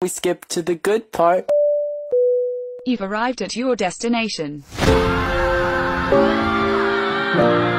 We skip to the good part. You've arrived at your destination.